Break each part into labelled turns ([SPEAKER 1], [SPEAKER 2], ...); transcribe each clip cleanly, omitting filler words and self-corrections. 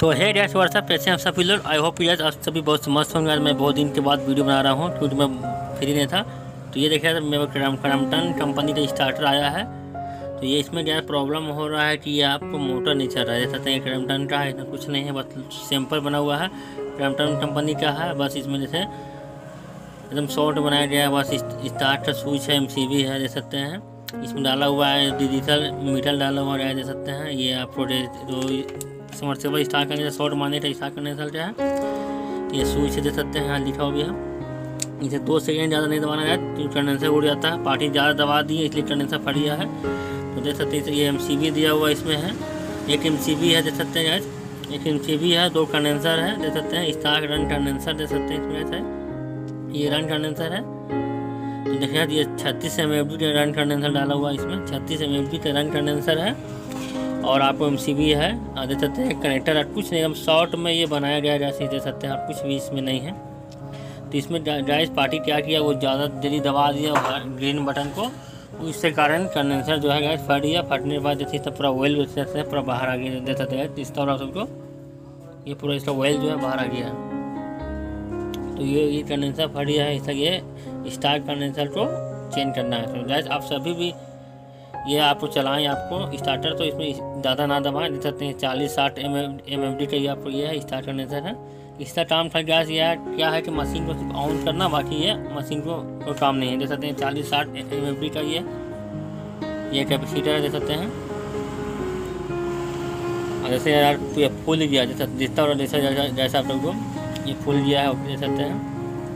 [SPEAKER 1] तो है gas WhatsApp, कैसे हैं सभी लोग। आई होप यार आप सभी बहुत मस्त होंगे। आज मैं बहुत दिन के बाद वीडियो बना रहा हूँ क्योंकि मैं फ्री नहीं था। तो ये देखिए मेरे क्रम्पटन कंपनी का स्टार्टर आया है। तो ये इसमें क्या प्रॉब्लम हो रहा है कि ये आपको मोटर नहीं चल रहा है। जैसे क्रम्पटन का है, इतना कुछ नहीं है, बस सिंपल बना हुआ है। क्रम्पटन कंपनी का है, बस इसमें जैसे एकदम शॉर्ट बनाया गया है। बस स्टार्ट का स्विच है, MCB है, देख सकते हैं। इसमें डाला हुआ है डिजिटल मीटर डाला हुआ है, देख सकते हैं। ये आपको समर्सेबल स्टार्ट करने से शॉर्ट मारने का स्टार्ट करने चलता है। ये स्विच दे सकते हैं, यहाँ लिखा हुआ भी है। इसे 2 सेकेंड ज़्यादा नहीं दबाना है तो कंडेंसर उड़ जाता है। पार्टी ज़्यादा दबा दी है इसलिए कंडेंसर फट गया है। तो देख सकते हैं ये MCB दिया हुआ इसमें है। एक MCB है, देख सकते हैं गैस। एक MCB है, 2 कंडेंसर है, देख सकते हैं। स्टार्ट रन कंडेंसर देख सकते हैं इसमें है। ये रन कंडेंसर है। तो देखिए ये 36 mFD का रन कंडेंसर डाला हुआ है इसमें। 36 mFD का रन कंडेंसर है और आपको MCB है। देख सकते हैं कनेक्टर कुछ नहीं, हम शॉर्ट में ये बनाया गया जैसे देख सकते हैं आप, कुछ भी इसमें नहीं है। तो इसमें गैस पार्टी क्या किया, वो ज़्यादा देरी दबा दिया ग्रीन बटन को, इसके कारण कंडेंसर जो है गैस फट गया। फटने के बाद जैसे पूरा ऑयल जैसे पूरा बाहर आ गया, देख सकते हैं इस तरह सबको। ये पूरा इसका ऑयल जो है बाहर आ गया है। तो ये कंडेंसर फट गया है, इसलिए ये स्टार्ट कंडेंसर को चेंज करना है। तो गैस आप सभी भी ये आपको चलाएं आपको स्टार्टर, तो इसमें ज़्यादा ना दबाएं। देख सकते हैं 40-60 mFD का ये आपको ये है स्टार्ट कंडेंसर है। इसका काम था गैस ये क्या है कि मशीन को सिर्फ ऑन करना, बाकी ये मशीन को कोई काम नहीं है। देख सकते हैं 40-60 mFD का ये कैपेसिटर है, देख सकते हैं। और जैसे यार ये फुल गया जैसा दिखता और जैसा आप लोग को ये फुल गया है, देख सकते हैं।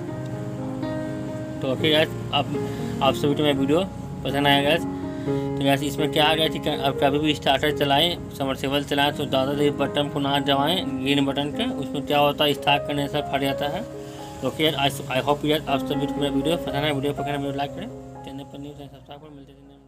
[SPEAKER 1] तो ओके गैस, आप सभी को मेरा वीडियो पसंद आया गैस। तो गैस इसमें क्या आ गया कि आप कभी भी स्टार्टर चलाएं, समर्सेबल चलाएं तो ज़्यादा देर बटन को ना दबाएं ग्रीन बटन के, उसमें क्या होता है स्टार्ट करने से फट जाता है। तो ओके आई होप यार आप सभी को मेरा वीडियो पसंद है। वीडियो पसंद है वीडियो लाइक करें, चैनल पर न्यूज़ सब्सक्राइब करें। मिलते हैं।